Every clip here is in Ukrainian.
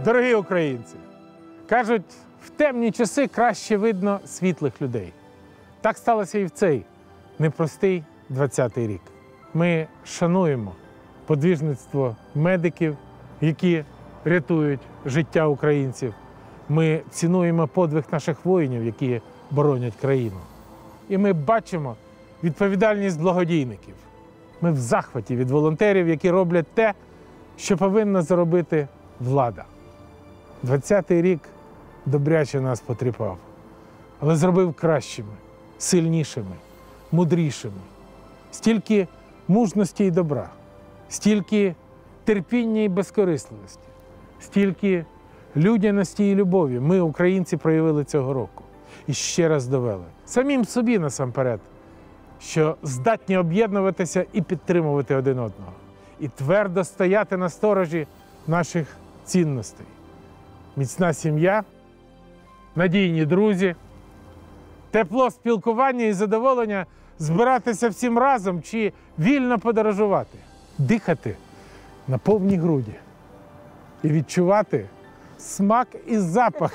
Дорогі українці, кажуть, в темні часи краще видно світлих людей. Так сталося і в цей непростий 20-й рік. Ми шануємо подвижництво медиків, які рятують життя українців. Ми цінуємо подвиг наших воїнів, які боронять країну. І ми бачимо відповідальність благодійників. Ми в захваті від волонтерів, які роблять те, що повинна зробити влада. 20-й рік добряче нас потріпав, але зробив кращими, сильнішими, мудрішими. Стільки мужності і добра, стільки терпіння і безкорисливості, стільки людяності і любові ми, українці, проявили цього року. І ще раз довели. Самим собі насамперед, що здатні об'єднуватися і підтримувати один одного. І твердо стояти на сторожі наших цінностей. Міцна сім'я, надійні друзі, тепло спілкування і задоволення збиратися всім разом чи вільно подорожувати. Дихати на повні груді і відчувати смак і запах.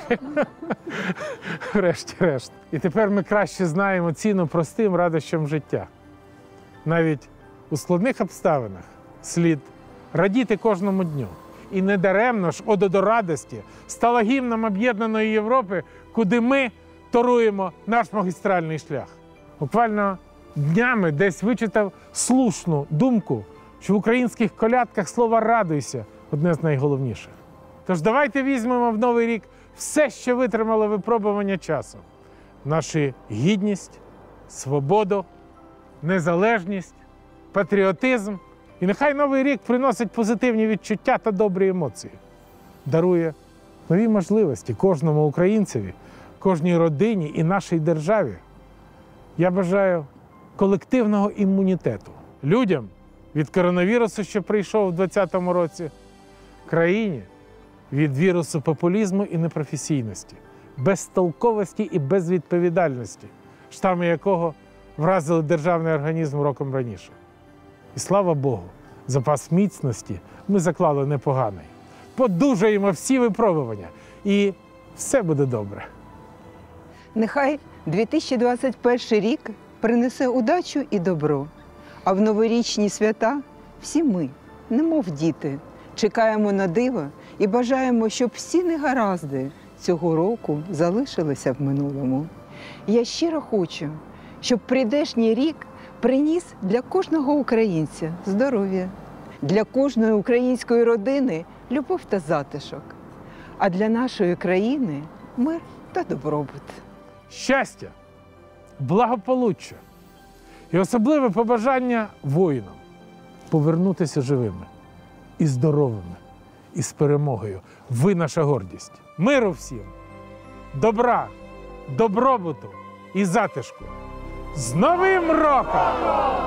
Врешті-решт. І тепер ми краще знаємо ціну простим радощам життя. Навіть у складних обставинах слід радіти кожному дню. І недаремно ж «Ода до радості» стала гімном об'єднаної Європи, куди ми торуємо наш магістральний шлях. Буквально днями десь вичитав слушну думку, що в українських колядках слово «радуйся» – одне з найголовніших. Тож давайте візьмемо в Новий рік все, що витримало випробування часу. Нашу гідність, свободу, незалежність, патріотизм. І нехай Новий рік приносить позитивні відчуття та добрі емоції. Дарує нові можливості кожному українцеві, кожній родині і нашій державі. Я бажаю колективного імунітету людям від коронавірусу, що прийшов у 2020 році, країні від вірусу популізму і непрофесійності, безтолковості і безвідповідальності, штами якого вразили державний організм роком раніше. І слава Богу, запас міцності ми заклали непоганий. Подужаємо всі випробування, і все буде добре. Нехай 2021 рік принесе удачу і добро, а в новорічні свята всі ми, немов діти, чекаємо на диво і бажаємо, щоб всі негаразди цього року залишилися в минулому. Я щиро хочу, щоб прийдешній рік приніс для кожного українця здоров'я, для кожної української родини любов та затишок, а для нашої країни мир та добробут. Щастя, благополуччя і особливе побажання воїнам повернутися живими і здоровими, і з перемогою. Ви наша гордість. Миру всім, добра, добробуту і затишку. З Новим роком!